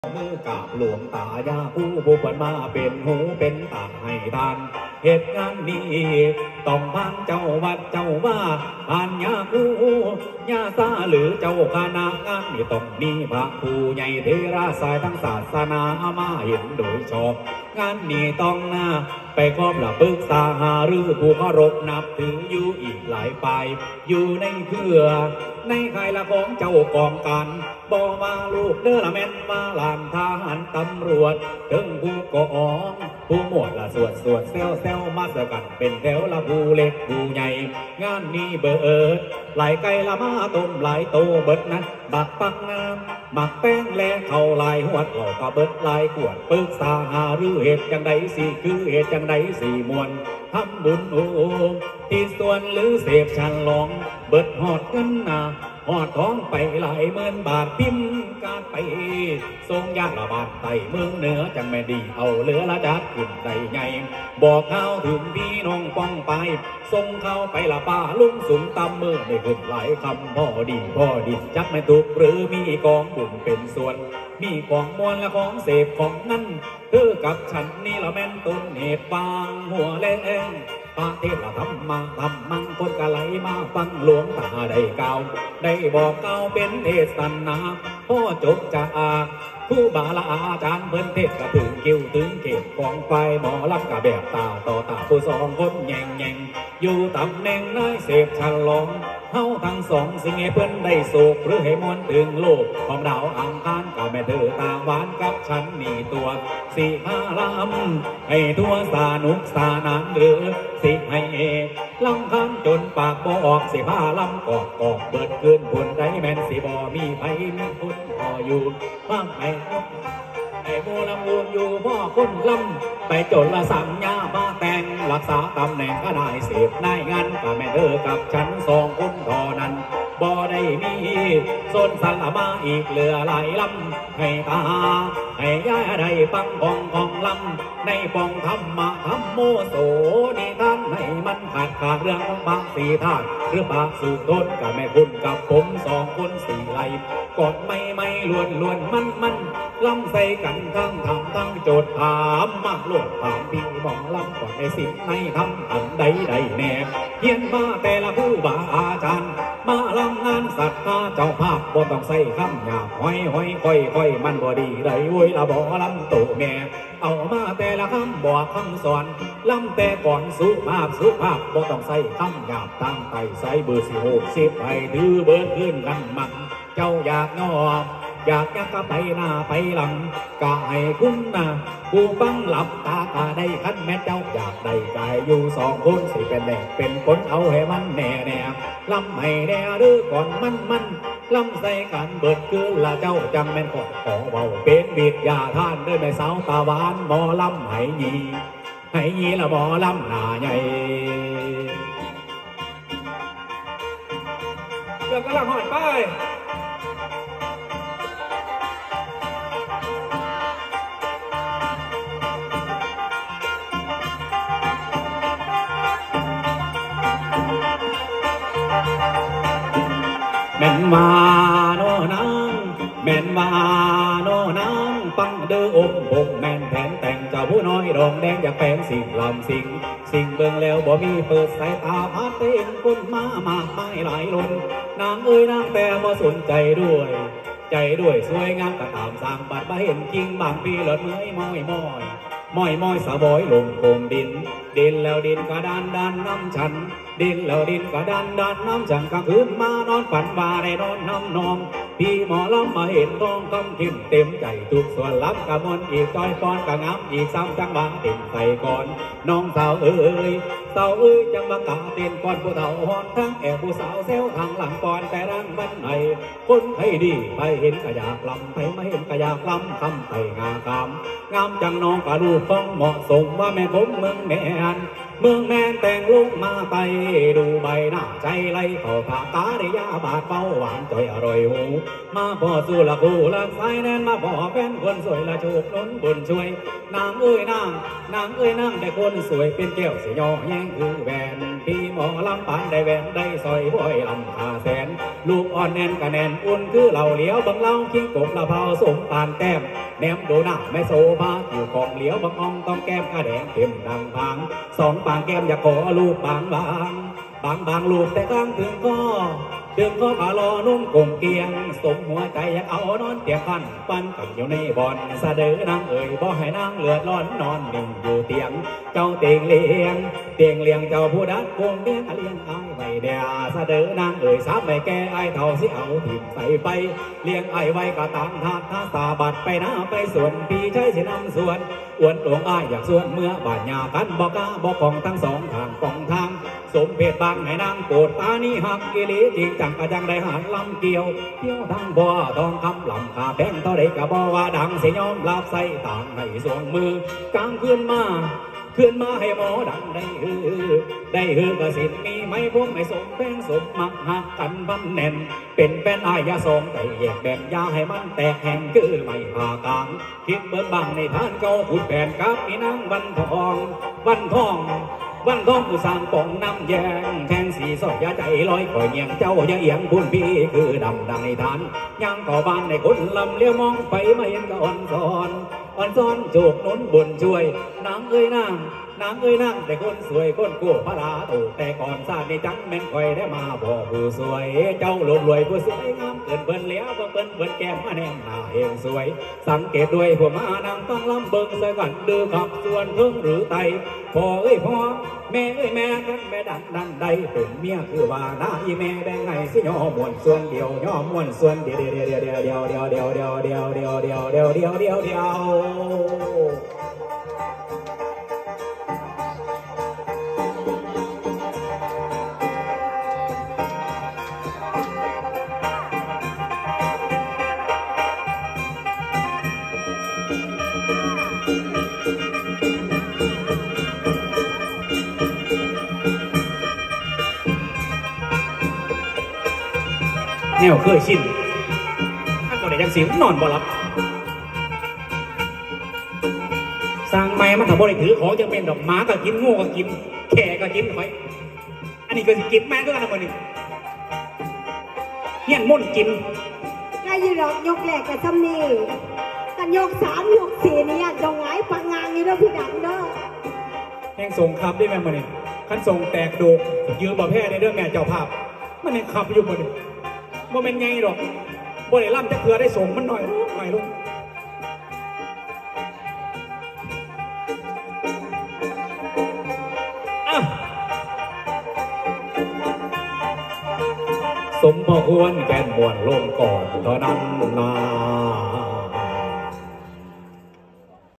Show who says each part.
Speaker 1: มือกาบหลวงตายาผู้ผู้เปิดมาเป็นหูเป็นตาให้ทานเหตุงานนี้ต้องผ่านเจ้าวัดเจ้าว่าผ่านยาคู่ยาซาหรือเจ้าคณะงานนี่ต้องมีพระผู้ใหญ่เทราสายทั้งศาสนามาเห็นโดยชอบงานนี้ต้องไปครอบหลับปรึกษาหารือผู้เคารพนับถืออยู่อีกหลายฝ่ายอยู่ในเครือในใครละของเจ้ากองกันบอกมาลูกเด้อละแม่นมาหลานทหารตำรวจถึงผู้กองผู้หมวดละสวดเซลมาสกัดเป็นแถวละผู้เล็กผู้ใหญ่งานนี้เบิดหลายไก่ละมาต้มหลายโตเบิดนะบักปักน้ำหมักแป้งแลเข่าลายหัวเหล่าก็เบิดลายขวดปรึกษาหารือเหตุจังใดสิคือเหตุจังใดสี่มวลทำบุญโอมที่ส่วนหรือเสพชันหลองเบิดหอดเงินหอดท้องไปหลายหมื่นบาทพิมพ์การไปทรงยากระบาดไต่เมืองเหนือจังไม่ดีเอาเหลือละจัดขึ้นได้ไงบอกข่าวถึงพี่น้องป้องไปทรงเข้าไปละป้าลุงสูงตำมือได้ขึ้นหลายคำพ่อดีจักไม่ถูกหรือมีกองบุญเป็นส่วนมีของมวลและของเสพของนั่นเธอกับฉันนี่ละแม่นต้นเหตุฟางหัวแรงประเทศละทำมังคนกะไหลมาฟังหลวงตาได้กล่าวได้บอกเก่าเป็นเทศนาพ่อจบจากผู้บาลาอาจารย์เพิ่นเทศกระถึงกิ้วถึงเขตของไฟหมอลำกะแบบตาต่อตาผู้สองคนแย่งอยู่ตำแหน่งนายเสพฉลองเฮาทั้งสองสิ่งให้เพิ่นได้โศกหรือให้มอนถึงโลกของดาวอังคารกับแม่เธอตาหวานกับฉันมีตัวสิพาลำให้ทั่วสานุกสานานหรือสิให้ลำคันจนปากบ่ออกสิพาลำกอกเบิดเกินผลได้แม่นสิบ่มีไผมีคนพออยู่ฟังให้ไอ้โมลำวูนอยู่พ่อคนลำไปจนละสังญามาแต่งรักษาตำแหน่งก็ได้เสพนายงานกับแม่เธอกับฉันสองคนเท่านั้นบ่ได้มีโซนสันละมาอีกเหลือหลายลำให้ตาให้ย้ายได้ปังของลำในปองธรรมะธรรมโมโสนิทานให้มันขาดเรื่องของบางสีธาตุหรือปากสู่ต้นกับแม่คุณกับผมสองคนสี่ไหลกอดไม่ล้วนมันลำใส่กันทั้งทำทั้งโจทย์ถามมาลวดถามพี่มองลำก่อนในสิ่งในทำอันใดแน่เฮียนมาแต่ละผู้บาอาจารย์มาลำงานศรัทธาเจ้าภาพบ่ต้องใส่คำหยาบห้อยค่อยมันบ่ดีได้โว้ยละบ่ลำโตแม่เอามาแต่ละคำบอกคำสอนลำแต่ก่อนสุภาพบ่ต้องใส่คำหยาบตั้งไตใส่เบอร์16ไปถือเบิร์ดขึ้นกันมันเจ้าอยากงออยากก็ไปหน้าไปหลังก็ให้คุณผู้ฟังหลับตาได้คันแม่เจ้าอยากได้ใจอยู่สองคนสิเป็นแดกเป็นคนเอาให้มันแน่ลำให้แน่หรือก่อนมันลำใส่กันเบิดคือละเจ้าจังแม่นขอเบาเป็นบิดยาท่านด้วยแม่สาวตาหวานหมอลำให้ยีละหมอลำหน้าใหญ่เกือบกำลังหอดไปแม่นว่าโนนางแม่นว่าโนนางปังเด้อองค์ผมแม่นแผนแต่งเจ้าผู้น้อยดองแดงอยากแปลงสิ่งลำสิ่งเบิ่งแล้วบ่มีเปิดสายตาพาเต้นคนมากมายหลายล้นนางเอ้ยนางแต่บ่สนใจด้วยสวยงามก็ตามสร้างบัดบ่เห็นจริงบางปีเลิศเมื่อยม้อยสะบอยลงโคมดินแล้วดินก็ดันน้ำฉันดินแล้วดินก็ดันน้ำฉันกลางคืนมานอนฝันว่าได้นอนน้ำนองพี่หมอลำมาเห็นทองคำเข้มเต็มใจทุกส่วนลำกะมนอีกจอยปอนกะงามอีกซ้ำจังหวะเต็มใส่ก่อนน้องสาวเอ้ยจังมากะเต้นก่อนผู้เฒ่าหอนทั้งแอบผู้สาวเซลทางหลังก่อนแต่รังบันไหนคนให้ดีไปเห็นกะอยากลำไปไม่เห็นกะอยากลำคำไปงามจังน้องกะลูกต้องเหมาะสมว่าแม่ผมเมืองแม่นเมืองแมนแต่งลุกมาไตดูใบหน้าใจไหลเข้าตาตาได้ยาบาดเบาหวานจ่อยอร่อยหูมาพอสู้ละกูละไฟแน่นมาพอแฟนคนสวยละจูบล้นบุญช่วยนางเอ้ยนางเอ้ยนางได้คนสวยเป็นแก้วสยอแย่งคือแหวนพี่หมอลำปานได้แหวนได้ซอยบ่อยลำคาแสนลูกอ่อนแน่นกะแน่นอุ่นคือเหล่าเหลียวบังเล่าคิงกบละเผาสมปานแก้มแนมดูหน้าไม่โซภาอยู่กองเหลียวบังอองต้องแก้มกระแดงเข็มดังพังสองปางแก้มอยากขอลูกบางลูกแต่กลางถึงก็ปลาลอนุ่มกลมเกียงสมหัวใจอยากเอานอนเตียงกันปันกันอยู่ในบ่อนสะเดือนางเอ่ยบ่ให้นางเลือดร้อนนอนหนึ่งอยู่เตียงเจ้าเตียงเลี้ยงเจ้าผู้ดักวงเลี้ยงไอ้ไว้เดียสะเดือนางเอ่ยสาบไม่แก่ไอ้เท่าสิเอาถิ่มใส่ไปเลี้ยงไอ้ไว้กะตามทาท่าตาบัดไปหน้าไปส่วนพี่ใช้สินำส่วนอวนหลวงอ้ายอยากส่วนเมื่อบาดยากันบอกกาบอกของทั้งสองทางกองทางสมเพศบางให้นางโปรดตานี้หักกิเลจริงจังกะจังได้หันลำเกี่ยวเที่ยวทางบ่อทองคำลำขาแพงเท่าใดกะบ่ว่าดังเสียยอมลาบใส่ต่างให้สวงมือกลางคืนมาให้หมอดังได้ฮือกระสินมีไม่พุ่มไม่สมแป้งสมมักหักกันบันแน่นเป็นแป้นอายาสองแต่แยกแบ่งยาให้มันแตกแห่งคือไม่หากลางคิดเบิ่งบังในท่านเก่าขุดแผ่นกับมีนางวันทองผู้สร้างปองน้ำแยงแทงสีสอยยาใจลอยคอยเงียงเจ้าอย่าเอียงคุณพี่คือดำดังในฐานยังก่อบ้านในคนลำเลี้ยวมองไปไม่เห็นก็อ่อนซ้อนโจกนุนบุญช่วยนางเอ้ยนางแต่คนสวยคนกู้พระลาตูแต่ก่อนซาในจังแม่นคอยได้มาบอกผู้สวยเจ้าหลุดรวยผู้สวยงามเกินเบิ่นเลี้ยวก็เบิ่นแก้มมาแนมหน้าเองสวยสังเกตด้วยพวกมานางฟังลำเบิ่งใส่กันดื้อขับส่วนเพิ่งหรือไตพ่อเอ้ยพ่อแม่กันแม่ดันใดเป็นเมียคือว่าหน้าอีแม่ได้ไงสิย่อมวนส่วนเดียวย่อมวนส่วนเดียวแนวเคยชินท่านก็ได้ยังสินอนบ่หลับสร้างไม้มันถ้าบ่ได้ถือของจะเป็นดอกหมาก็กินงูก็กินแข่ก็กินหอยอันนี้ก็สิกินแม่ก็กันนะมันนี่เฮี้ยนมุ่นกิน
Speaker 2: ได้ยืนดอกยกแหลกกับซ้ำนี่กันยก3 ยก 4นี่จงไงปังงางนี่เด้อพี่ดังเด้อ
Speaker 1: แห่งส่งขับได้ไหมมันนี่ขั้นส่งแตกดูยืมบ่แพ้ในเรื่องแม่เจ้าภาพมันยังขับอยู่มันนี่บ่เป็นไงหรอกบ่ได้ล่ำจะเกลือได้ส่งมันหน่อยลูกสมพอควรแก่นมวนลงก่อนเท่านั้นนา